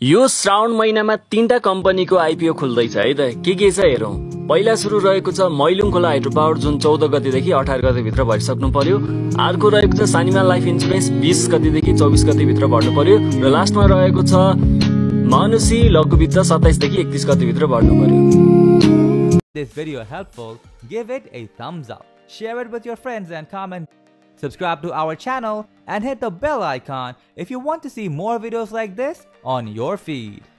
यो श्रावण महिनामा 3टा कम्पनीको आइपिओ खुल्दैछ है त। के छ हेरौं। पहिला सुरु रहेको छ मैलुङ खोला हाइड्रो पावर, जुन 14 गतेदेखि 18 गते भित्र भरिसक्नु पर्यो। अर्को रहेको छ सानिमा लाइफ इन्स्योरेन्स, 20 गतेदेखि 24 गते भित्र भर्नु पर्यो। र लास्टमा रहेको छ मानुसी लघु वित्त, 27 देखि 31 गते भित्र भर्नु पर्यो। This video helpful, give it a thumbs up, share it with your friends and comment. Subscribe to our channel and hit the bell icon if you want to see more videos like this on your feed.